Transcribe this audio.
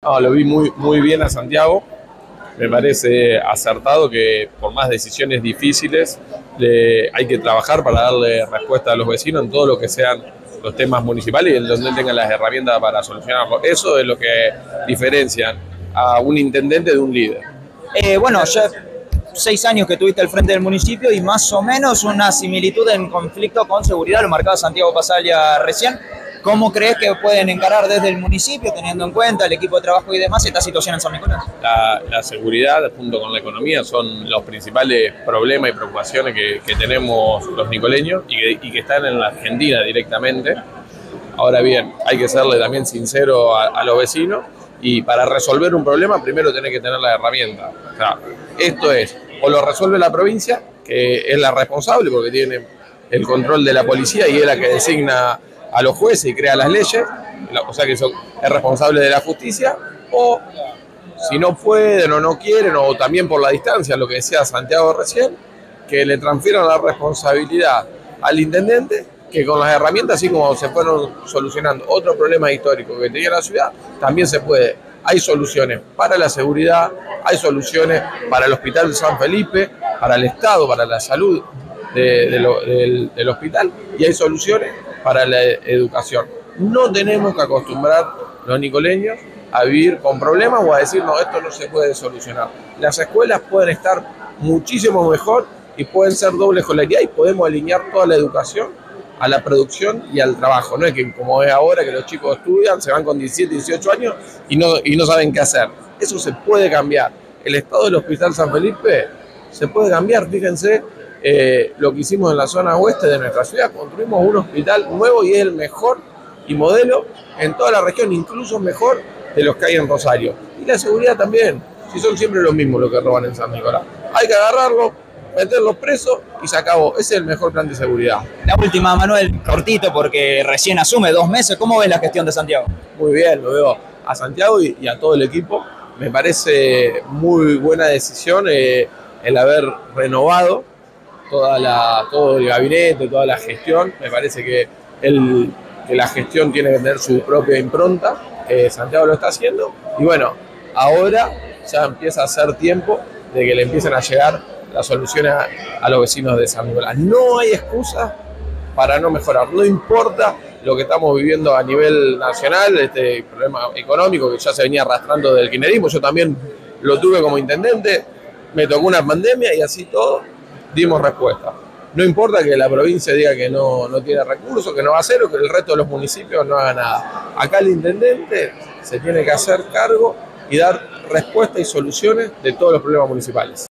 No, lo vi muy bien a Santiago. Me parece acertado que por más decisiones difíciles hay que trabajar para darle respuesta a los vecinos en todo lo que sean los temas municipales y en donde tengan las herramientas para solucionarlo. Eso es lo que diferencia a un intendente de un líder. Bueno, ya 6 años que tuviste al frente del municipio y más o menos una similitud en conflicto con seguridad, lo marcaba Santiago Pasalia recién. ¿Cómo crees que pueden encarar desde el municipio, teniendo en cuenta el equipo de trabajo y demás, esta situación en San Nicolás? La seguridad junto con la economía son los principales problemas y preocupaciones que tenemos los nicoleños y que están en la Argentina directamente. Ahora bien, hay que serle también sincero a los vecinos y para resolver un problema primero tenés que tener la herramienta. O sea, esto es, o lo resuelve la provincia, que es la responsable porque tiene el control de la policía y es la que designa a los jueces y crea las leyes, o sea que es responsable de la justicia, o si no pueden o no quieren, o también por la distancia, lo que decía Santiago recién, que le transfieran la responsabilidad al intendente, que con las herramientas, así como se fueron solucionando otros problemas históricos que tenía la ciudad, también se puede. Hay soluciones para la seguridad, hay soluciones para el Hospital San Felipe, para el Estado, para la salud del hospital, y hay soluciones para la educación. No tenemos que acostumbrar los nicoleños a vivir con problemas o a decir, no, esto no se puede solucionar. Las escuelas pueden estar muchísimo mejor y pueden ser doble escolaridad y podemos alinear toda la educación a la producción y al trabajo. No es que como es ahora que los chicos estudian, se van con 17, 18 años y no saben qué hacer. Eso se puede cambiar. El estado del Hospital San Felipe se puede cambiar, fíjense. Lo que hicimos en la zona oeste de nuestra ciudad, construimos un hospital nuevo y es el mejor y modelo en toda la región, incluso mejor de los que hay en Rosario. Y la seguridad también, si son siempre los mismos los que roban en San Nicolás. Hay que agarrarlos, meterlos presos y se acabó. Ese es el mejor plan de seguridad. La última, Manuel, cortito porque recién asume 2 meses. ¿Cómo ves la gestión de Santiago? Muy bien, lo veo a Santiago y a todo el equipo. Me parece muy buena decisión el haber renovado todo el gabinete, toda la gestión. Me parece que la gestión tiene que tener su propia impronta. Santiago lo está haciendo. Y bueno, ahora ya empieza a ser tiempo de que le empiecen a llegar las soluciones a los vecinos de San Nicolás. No hay excusa para no mejorar. No importa lo que estamos viviendo a nivel nacional, este problema económico que ya se venía arrastrando del kirchnerismo. Yo también lo tuve como intendente. Me tocó una pandemia y así todo dimos respuesta. No importa que la provincia diga que no tiene recursos, que no va a hacer o que el resto de los municipios no haga nada. Acá el intendente se tiene que hacer cargo y dar respuesta y soluciones de todos los problemas municipales.